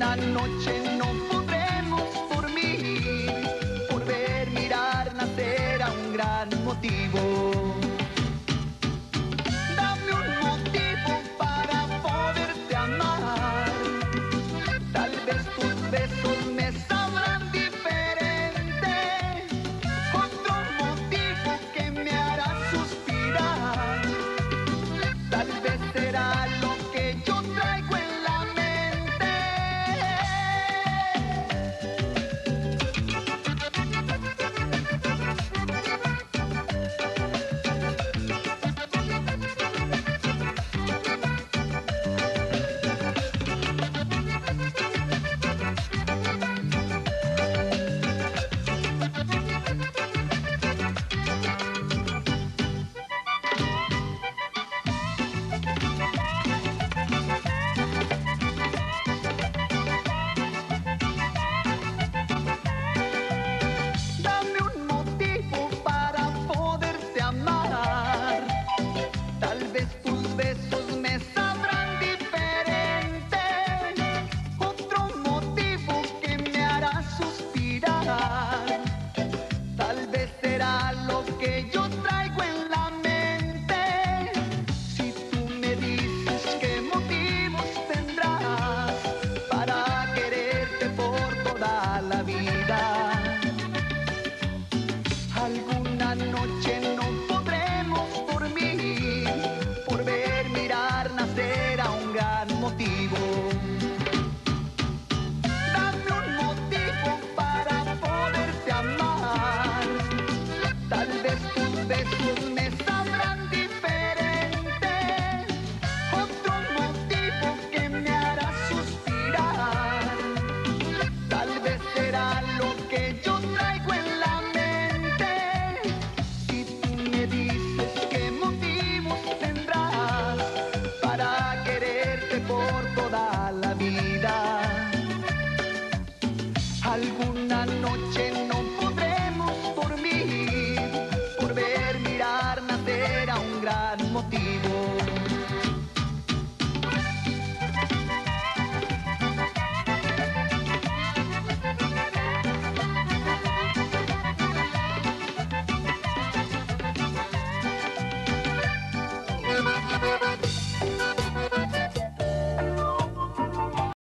Alguna noche no podremos dormir por ver mirar nacer a un gran motivo. Dame un motivo para poderte amar. Tal vez tus besos me sabrán diferente. Otro motivo que me hará suspirar. Tal vez será lo que yo traigo en la mente. Dame un motivo para poderte amar. Tal vez tus besos me sabrán diferente. Otro motivo que me hará suspirar. Tal vez será lo que yo traigo en la mente. Si tú me dices qué motivos tendrás para quererte por toda la vida. Alguna noche no podremos dormir por ver mirar nacer a un gran motivo. Dame un motivo para poderte amar. Tal vez tus besos me sabrán diferente. Otro motivo que me hará suspirar. Tal vez será lo que yo traigo en la mente. Si tú me dices qué motivos tendrás para quererte por toda la vida.